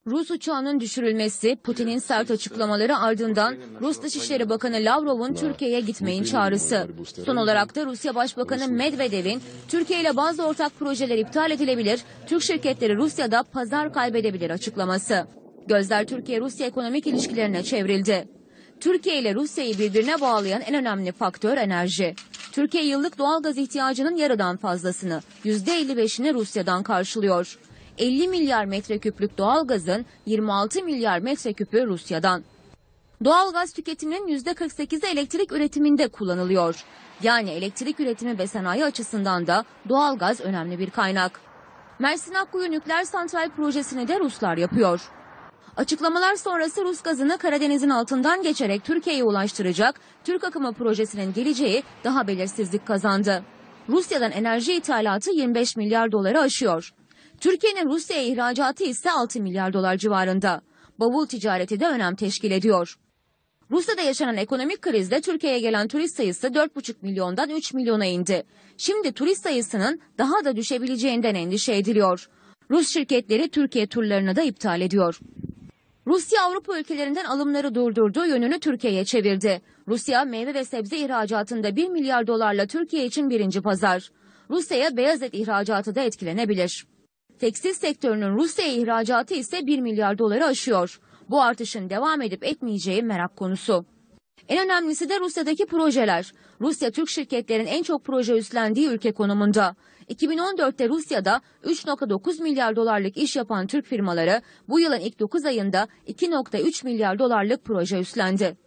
Rus uçağının düşürülmesi, Putin'in sert açıklamaları ardından Rus Dışişleri Bakanı Lavrov'un Türkiye'ye gitmeyin çağrısı. Son olarak da Rusya Başbakanı Medvedev'in Türkiye ile bazı ortak projeler iptal edilebilir, Türk şirketleri Rusya'da pazar kaybedebilir açıklaması. Gözler Türkiye-Rusya ekonomik ilişkilerine çevrildi. Türkiye ile Rusya'yı birbirine bağlayan en önemli faktör enerji. Türkiye yıllık doğalgaz ihtiyacının yarıdan fazlasını, %55'ini Rusya'dan karşılıyor. 50 milyar metreküplük doğalgazın 26 milyar metreküpü Rusya'dan. Doğalgaz tüketiminin %48'i elektrik üretiminde kullanılıyor. Yani elektrik üretimi ve sanayi açısından da doğalgaz önemli bir kaynak. Mersin Akkuyu Nükleer Santral projesini de Ruslar yapıyor. Açıklamalar sonrası Rus gazını Karadeniz'in altından geçerek Türkiye'ye ulaştıracak Türk Akımı projesinin geleceği daha belirsizlik kazandı. Rusya'dan enerji ithalatı 25 milyar doları aşıyor. Türkiye'nin Rusya'ya ihracatı ise 6 milyar dolar civarında. Bavul ticareti de önem teşkil ediyor. Rusya'da yaşanan ekonomik krizde Türkiye'ye gelen turist sayısı 4,5 milyondan 3 milyona indi. Şimdi turist sayısının daha da düşebileceğinden endişe ediliyor. Rus şirketleri Türkiye turlarını da iptal ediyor. Rusya Avrupa ülkelerinden alımları durdurdu, yönünü Türkiye'ye çevirdi. Rusya meyve ve sebze ihracatında 1 milyar dolarla Türkiye için birinci pazar. Rusya'ya beyaz et ihracatı da etkilenebilir. Tekstil sektörünün Rusya'ya ihracatı ise 1 milyar doları aşıyor. Bu artışın devam edip etmeyeceği merak konusu. En önemlisi de Rusya'daki projeler. Rusya Türk şirketlerin en çok proje üstlendiği ülke konumunda. 2014'te Rusya'da 3,9 milyar dolarlık iş yapan Türk firmaları bu yılın ilk 9 ayında 2,3 milyar dolarlık proje üstlendi.